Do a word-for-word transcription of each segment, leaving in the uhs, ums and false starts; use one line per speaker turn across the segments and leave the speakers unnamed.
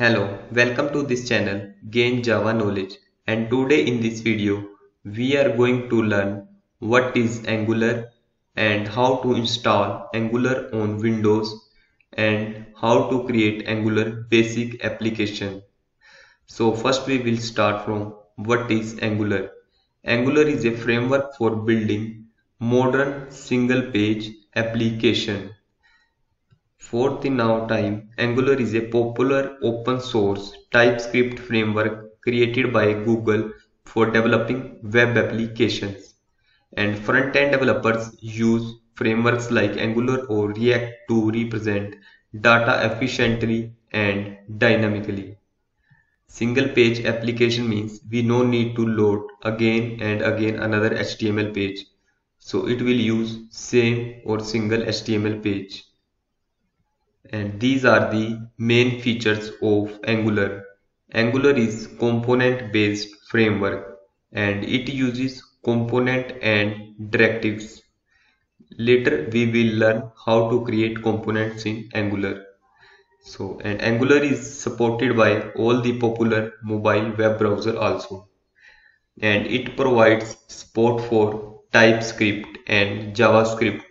Hello, welcome to this channel Gain Java Knowledge, and today in this video we are going to learn what is Angular and how to install Angular on Windows and how to create Angular basic application. So first we will start from what is Angular. Angular is a framework for building modern single page application. For the now time, Angular is a popular open source TypeScript framework created by Google for developing web applications. And front-end developers use frameworks like Angular or React to represent data efficiently and dynamically. Single page application means we no need to load again and again another H T M L page. So it will use same or single H T M L page. And these are the main features of Angular. Angular is component based framework and it uses component and directives. Later we will learn how to create components in Angular. So and Angular is supported by all the popular mobile web browser also. And it provides support for TypeScript and JavaScript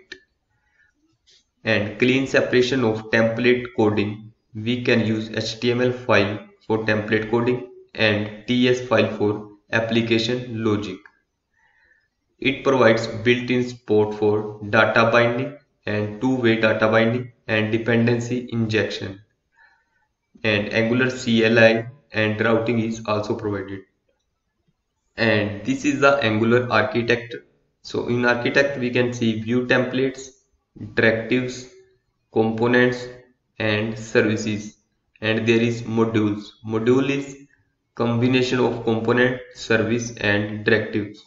and clean separation of template coding. We can use H T M L file for template coding and T S file for application logic. It provides built-in support for data binding and two-way data binding and dependency injection. And Angular C L I and routing is also provided. And this is the Angular architecture. So in architecture we can see view templates, directives, components and services, and there is modules. Module is combination of component, service and directives.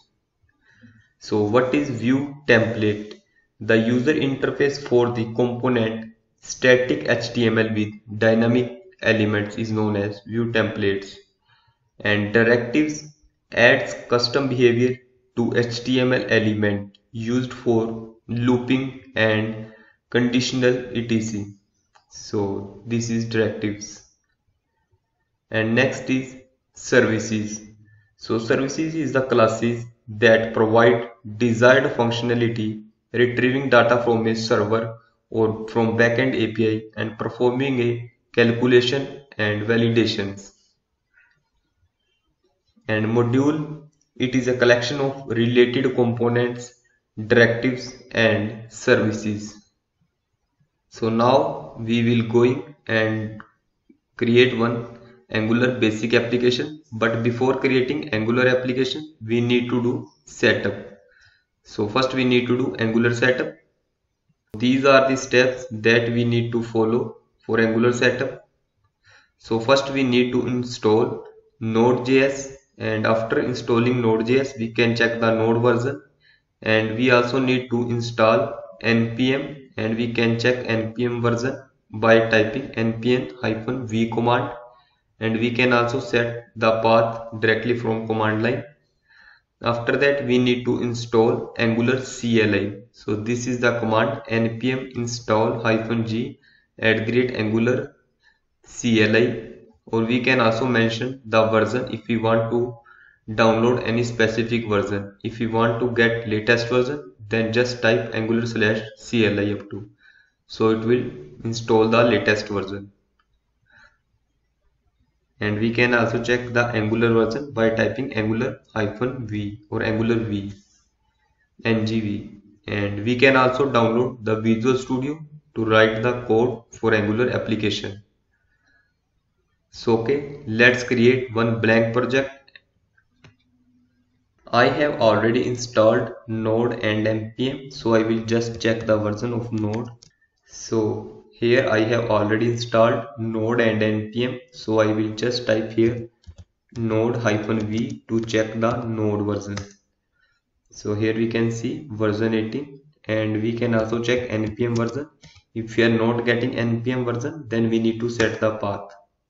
So what is view template? The user interface for the component static H T M L with dynamic elements is known as view templates. And directives adds custom behavior to H T M L element used for looping and conditional et cetera. So this is directives. And next is services. So services is the classes that provide desired functionality, retrieving data from a server or from backend A P I and performing a calculation and validations. And module, it is a collection of related components, directives and services. So now we will going and create one Angular basic application, but before creating Angular application we need to do setup. So first we need to do Angular setup. These are the steps that we need to follow for Angular setup. So first we need to install Node.js, and after installing Node.js we can check the node version, and we also need to install npm, and we can check npm version by typing npm-v command, and we can also set the path directly from command line. After that we need to install Angular C L I. So this is the command npm install hyphen g at great Angular C L I, or we can also mention the version if we want to download any specific version. If we want to get latest version, then just type Angular slash C L I up to, so it will install the latest version. And we can also check the Angular version by typing Angular hyphen v or Angular v, N G V. And we can also download the Visual Studio to write the code for Angular application. So okay, let's create one blank project. I have already installed Node and npm, so I will just check the version of Node. So here I have already installed Node and npm, so I will just type here node-v to check the Node version. So here we can see version eighteen, and we can also check npm version. If we are not getting npm version, then we need to set the path.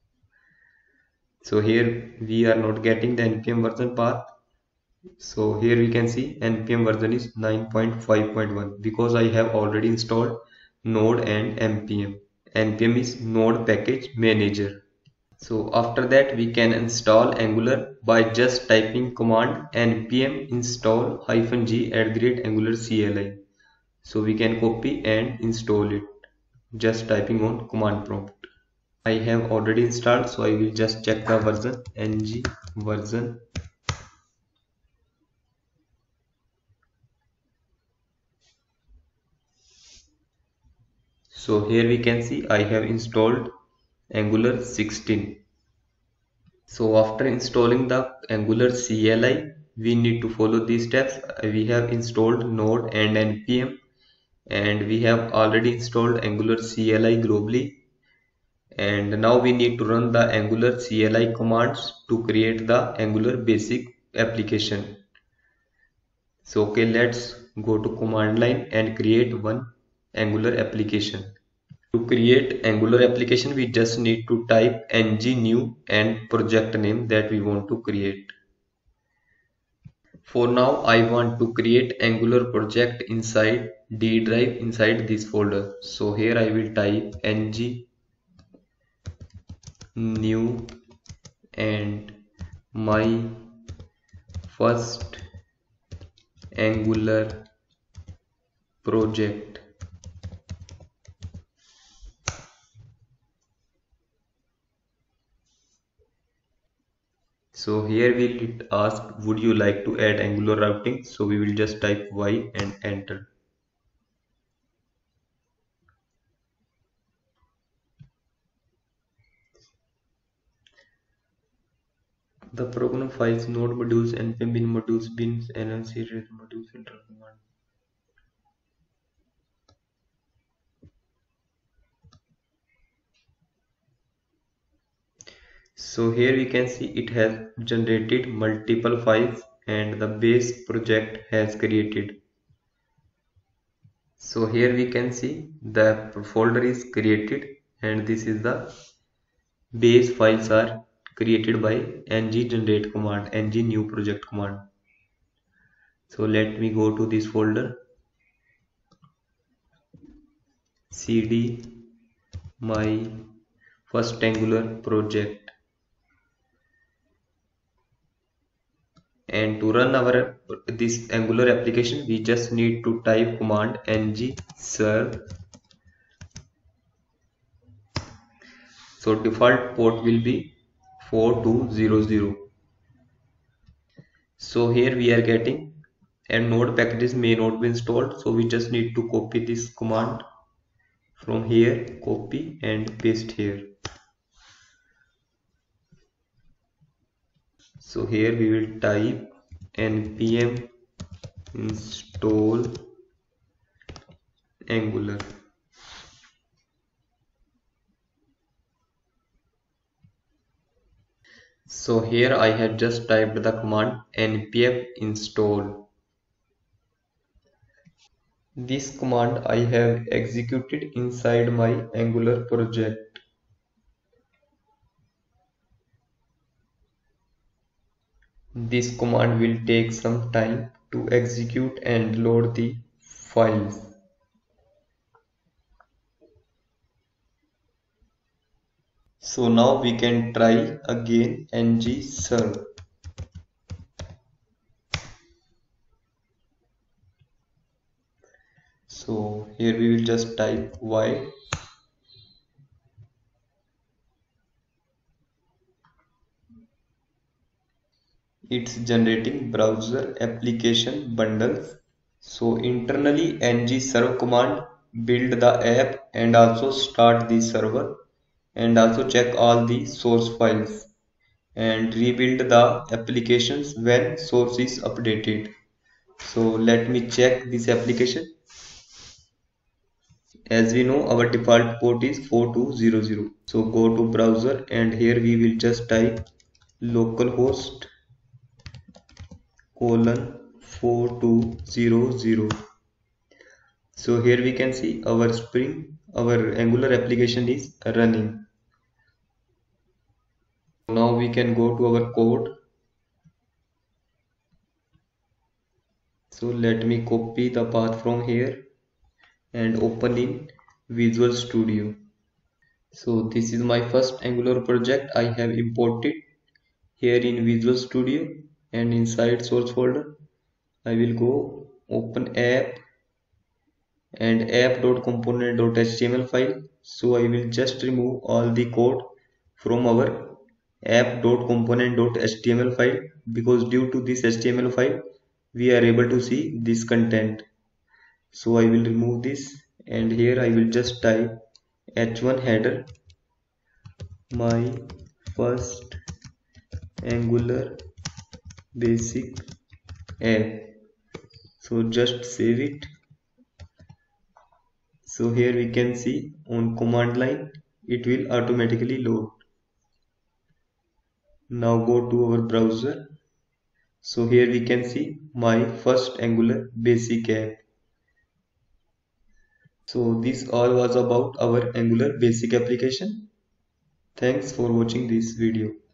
So here we are not getting the npm version path. So here we can see npm version is nine point five point one because I have already installed Node and npm. Npm is Node Package Manager. So after that we can install Angular by just typing command npm install hyphen g at the rate Angular C L I. So we can copy and install it just typing on command prompt. I have already installed, so I will just check the version ng version. So here we can see I have installed Angular sixteen. So after installing the Angular C L I, we need to follow these steps. We have installed Node and npm, and we have already installed Angular C L I globally. And now we need to run the Angular C L I commands to create the Angular basic application. So okay, let's go to command line and create one Angular application. To create Angular application, we just need to type ng new and project name that we want to create. For now, I want to create Angular project inside D drive inside this folder. So here I will type ng new and my first Angular project. So here we'll ask, would you like to add Angular routing? So we will just type Y and enter. The program files node modules, npm bin modules, bins, nlc modules, filter command. So here we can see it has generated multiple files and the base project has created. So here we can see the folder is created and this is the base files are created by ng generate command, ng new project command. So let me go to this folder, cd my first Angular project, and to run our this Angular application we just need to type command ng serve. So default port will be four two zero zero. So here we are getting and node packages may not be installed, so we just need to copy this command from here, copy and paste here. So here we will type npm install Angular. So here I have just typed the command npm install. This command I have executed inside my Angular project. This command will take some time to execute and load the files. So now we can try again ng serve. So here we will just type y. It's generating browser application bundles. So internally ng serve command build the app and also start the server and also check all the source files and rebuild the applications when source is updated. So let me check this application. As we know, our default port is four two zero zero. So go to browser and here we will just type localhost colon four two zero zero. So here we can see our Spring, our Angular application is running. Now we can go to our code. So let me copy the path from here and open in Visual Studio. So this is my first Angular project I have imported here in Visual Studio, and inside source folder I will go open app and app.component.html file. So I will just remove all the code from our app.component.html file, because due to this H T M L file we are able to see this content. So I will remove this, and here I will just type h one header, my first Angular basic app. So just save it. So here we can see on command line it will automatically load. Now go to our browser. So here we can see my first Angular basic app. So this all was about our Angular basic application. Thanks for watching this video.